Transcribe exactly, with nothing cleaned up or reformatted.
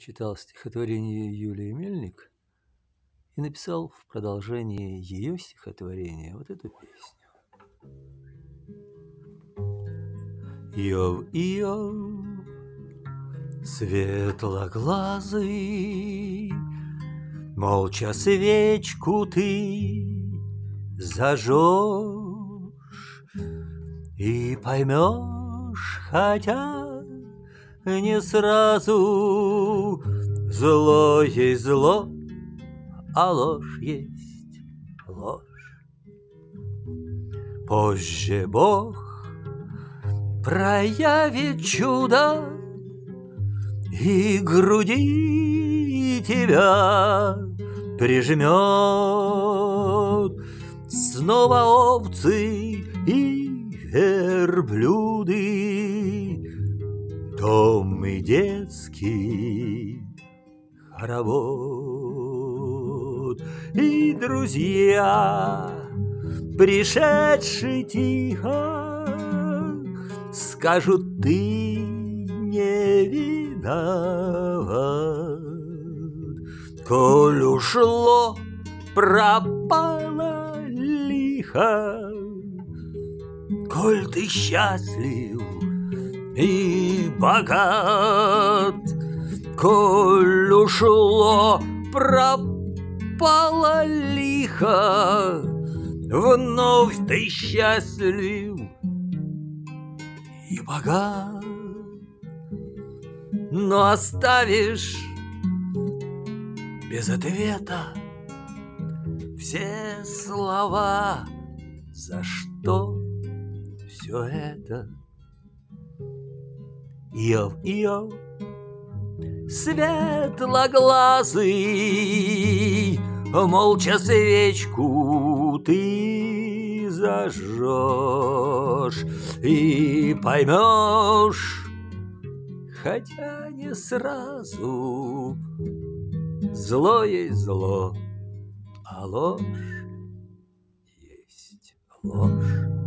прочитал стихотворение Юлии Мельник и написал в продолжении ее стихотворения вот эту песню. Иов, Иов, светлоглазый, молча свечку ты зажжешь и поймешь, хотя не сразу, зло есть зло, а ложь есть ложь. Позже Бог проявит чудо и к груди тебя прижмет. Снова овцы и верблюды, дом и детский хоровод, и друзья, пришедшие тихо, скажут: ты не виноват. Коль ушло, пропало лихо, коль ты счастлив и богат, коль ушло, пропало лихо, вновь ты счастлив и богат. Но оставишь без ответа все слова, за что все это? Иов, Иов, светлоглазый, молча свечку ты зажжешь и поймешь, хотя не сразу, зло есть зло, а ложь есть ложь.